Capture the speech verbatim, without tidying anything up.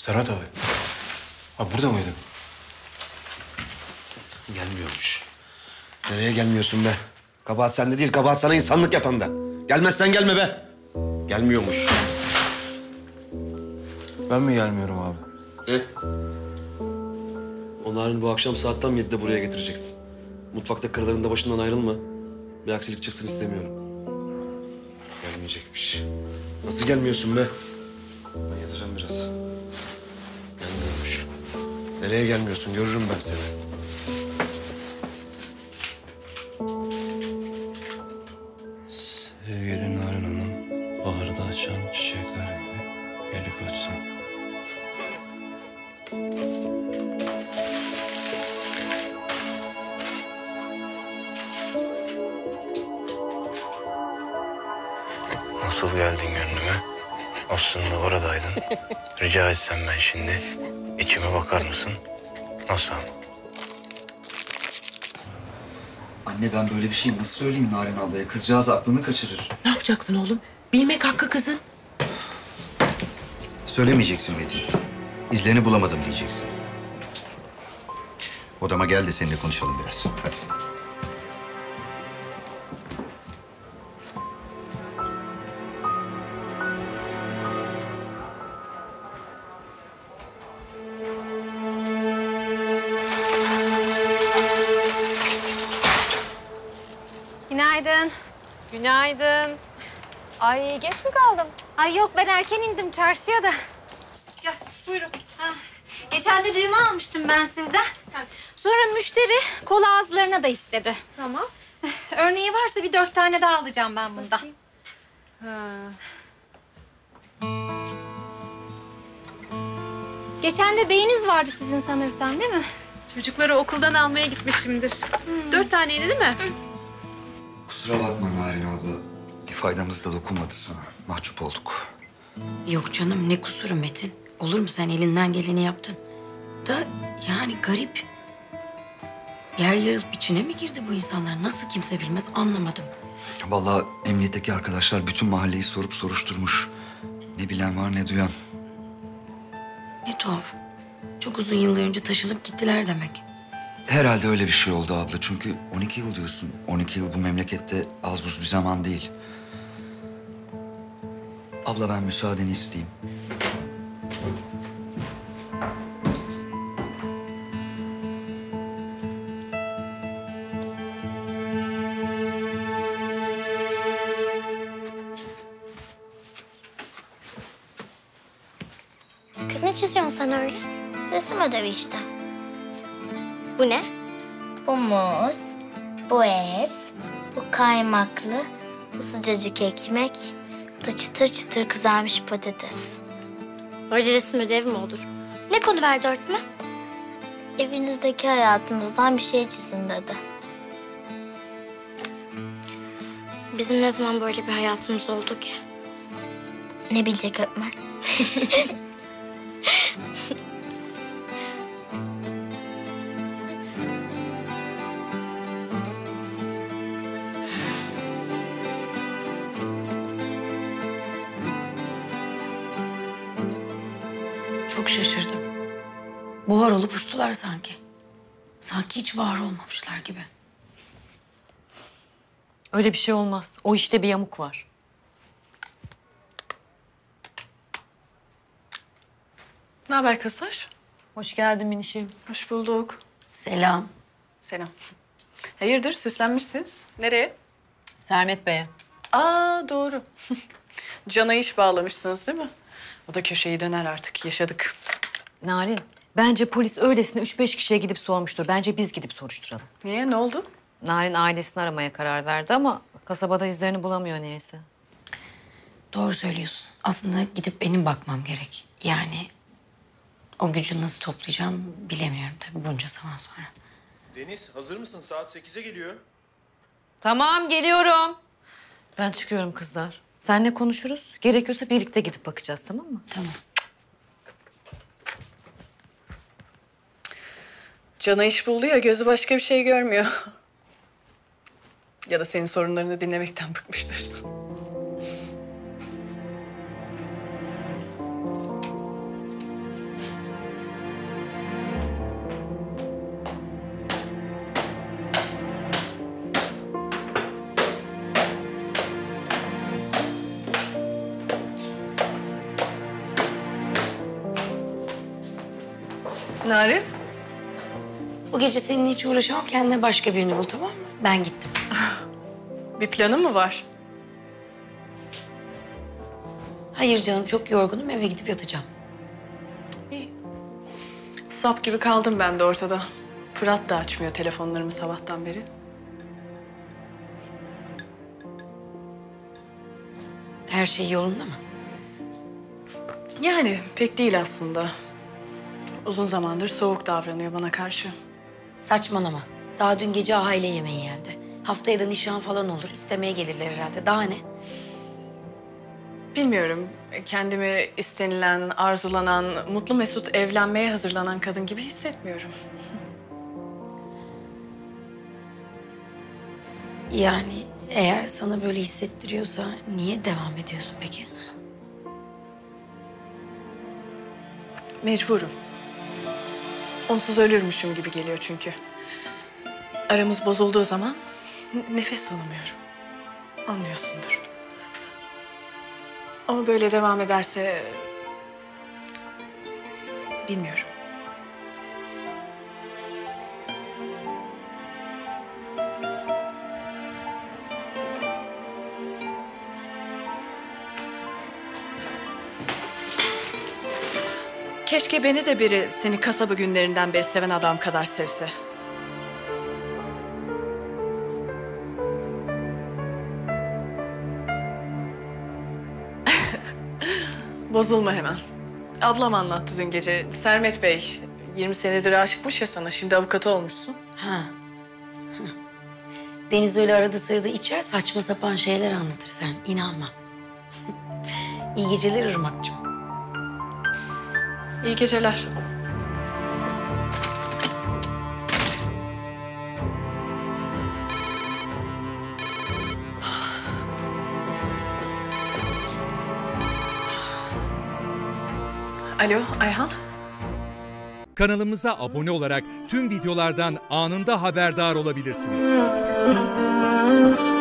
Serhat abi. Abi burada mıydın? Gelmiyormuş. Nereye gelmiyorsun be? Kabahat sende değil, kabahat sana insanlık yapan da. Gelmezsen gelme be. Gelmiyormuş. Ben mi gelmiyorum abi? Ne? Onların bu akşam saat tam yedide buraya getireceksin. Mutfakta kırlarında başından ayrılma. Bir aksilik çıksın istemiyorum. Gelmeyecekmiş. Nasıl gelmiyorsun be? Ben yatacağım biraz. Gelmiyormuş. Nereye gelmiyorsun? Görürüm ben seni. Sevgili Narin Hanım, baharda açan çiçekler gibi gelip açsın. Nasıl geldin gönlüme? Aslında oradaydın. Rica etsem ben şimdi içime bakar mısın? Nasıl? Anne ben böyle bir şey nasıl söyleyeyim Narin ablaya? Kızcağız aklını kaçırır. Ne yapacaksın oğlum? Bilmek hakkı kızın. Söylemeyeceksin Metin. İzlerini bulamadım diyeceksin. Odama gel de seninle konuşalım biraz. Hadi. Günaydın. Günaydın. Ay geç mi kaldım? Ay yok ben erken indim çarşıya da. Gel buyurun. Ha, geçen de düğme almıştım ben sizden. Sonra müşteri kol ağızlarına da istedi. Tamam. Örneği varsa bir dört tane daha alacağım ben bundan. Ha. Geçen de beyiniz vardı sizin sanırsam değil mi? Çocukları okuldan almaya gitmişimdir. Hmm. Dört taneydi değil mi? Kusura bakma Narin abla. Bir faydamız da dokunmadı sana. Mahcup olduk. Yok canım ne kusuru Metin. Olur mu sen elinden geleni yaptın. Da yani garip. Yer yarılıp içine mi girdi bu insanlar? Nasıl kimse bilmez anlamadım. Vallahi emniyetteki arkadaşlar bütün mahalleyi sorup soruşturmuş. Ne bilen var ne duyan. Ne tuhaf. Çok uzun yıllar önce taşınıp gittiler demek. Herhalde öyle bir şey oldu abla. Çünkü on iki yıl diyorsun. on iki yıl bu memlekette az buz bir zaman değil. Abla ben müsaadeni isteyeyim. Kız ne çiziyorsun sen öyle? Resim ödevi işte. Bu ne? Bu muz, bu et, bu kaymaklı, bu sıcacık ekmek, bu da çıtır çıtır kızarmış patates. Öyle resim ödevi mi olur? Ne konu verdi öğretmen? Evinizdeki hayatınızdan bir şey çizin dedi. Bizim ne zaman böyle bir hayatımız oldu ki? Ne bilecek öğretmen? Çok şaşırdım. Buhar olup uçtular sanki. Sanki hiç var olmamışlar gibi. Öyle bir şey olmaz. O işte bir yamuk var. Ne haber kızlar? Hoş geldin Minişim. Hoş bulduk. Selam. Selam. Hayırdır süslenmişsiniz? Nereye? Sermet Bey'e. Aa doğru. Can'a iş bağlamışsınız değil mi? O da köşeyi döner artık. Yaşadık. Narin, bence polis öylesine üç beş kişiye gidip sormuştur. Bence biz gidip soruşturalım. Niye? Ne oldu? Narin ailesini aramaya karar verdi ama kasabada izlerini bulamıyor niyeyse. Doğru söylüyorsun. Aslında gidip benim bakmam gerek. Yani o gücü nasıl toplayacağım bilemiyorum tabii bunca zaman sonra. Deniz hazır mısın? Saat sekize geliyor. Tamam, geliyorum. Ben çıkıyorum kızlar. Seninle konuşuruz. Gerekiyorsa birlikte gidip bakacağız, tamam mı? Tamam. Can'a iş buldu ya gözü başka bir şey görmüyor. Ya da senin sorunlarını dinlemekten bıkmıştır. Narin? Bu gece seninle hiç uğraşamam. Kendine başka birini bul, tamam mı? Ben gittim. Bir planın mı var? Hayır canım, çok yorgunum. Eve gidip yatacağım. İyi. Sap gibi kaldım ben de ortada. Fırat da açmıyor telefonlarımı sabahtan beri. Her şey yolunda mı? Yani pek değil aslında. Uzun zamandır soğuk davranıyor bana karşı. Saçmalama. Daha dün gece aile yemeği yendi. Haftaya da nişan falan olur. İstemeye gelirler herhalde. Daha ne? Bilmiyorum. Kendimi istenilen, arzulanan, mutlu mesut evlenmeye hazırlanan kadın gibi hissetmiyorum. Yani eğer sana böyle hissettiriyorsa niye devam ediyorsun peki? Mecburum. Onsuz ölürmüşüm gibi geliyor çünkü. Aramız bozulduğu zaman nefes alamıyorum. Anlıyorsundur. Ama böyle devam ederse... bilmiyorum. Keşke beni de biri seni kasaba günlerinden beri seven adam kadar sevse. Bozulma hemen. Ablam anlattı dün gece. Sermet Bey, yirmi senedir aşıkmış ya sana. Şimdi avukatı olmuşsun. Ha. Deniz öyle arada sırada içer, saçma sapan şeyler anlatır, sen inanma. İyi geceler Irmak'cığım. İyi geceler. Alo, Ayhan. Kanalımıza abone olarak tüm videolardan anında haberdar olabilirsiniz.